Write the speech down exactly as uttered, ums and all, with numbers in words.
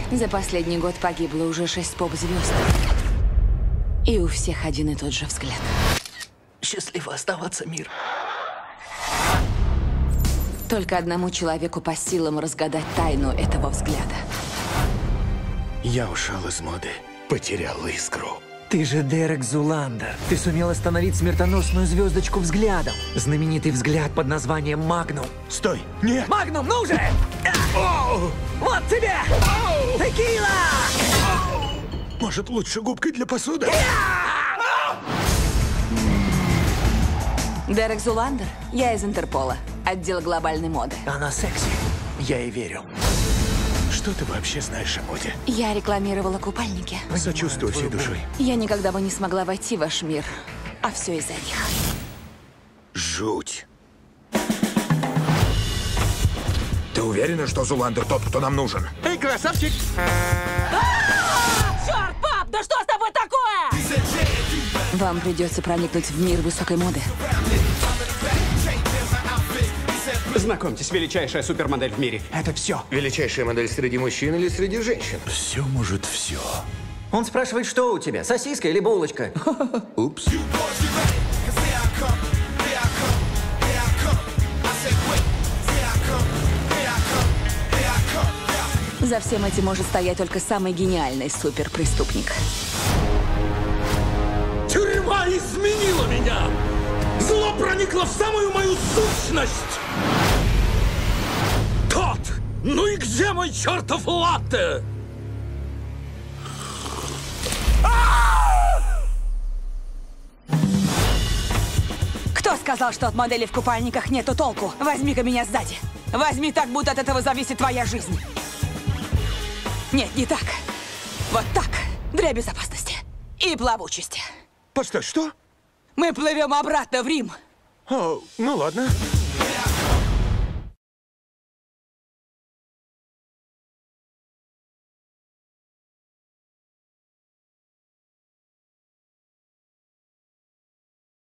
За последний год погибло уже шесть поп-звезд. И у всех один и тот же взгляд. Счастливо оставаться, мир. Только одному человеку по силам разгадать тайну этого взгляда. Я ушел из моды, потерял искру. Ты же Дерек Зуландер. Ты сумел остановить смертоносную звездочку взглядом. Знаменитый взгляд под названием Магнум. Стой! Нет! Магнум, ну же! Оу! Вот тебе! Оу! Текила! Оу! Может, лучше губкой для посуды? Дерек Зуландер, я из Интерпола, отдел глобальной моды. Она секси. Я ей верю. Что ты вообще знаешь о моде? Я рекламировала купальники. Сочувствую всей душой. Я никогда бы не смогла войти в ваш мир, а все из-за них. Жуть. Ты уверена, что Зуландер тот, кто нам нужен? Эй, красавчик! Черт, пап, да что с тобой такое? Вам придется проникнуть в мир высокой моды. Знакомьтесь, величайшая супермодель в мире. Это все. Величайшая модель среди мужчин или среди женщин? Все может все. Он спрашивает, что у тебя, сосиска или булочка? Упс. За всем этим может стоять только самый гениальный суперпреступник. Тюрьма изменила меня! Зло проникло в самую мою сущность! Тот! Ну и где мой чертов латте? Кто сказал, что от модели в купальниках нету толку? Возьми-ка меня сзади. Возьми так, будто от этого зависит твоя жизнь. Нет, не так. Вот так. Для безопасности. И плавучести. Постой, что? Мы плывем обратно в Рим. О, ну ладно.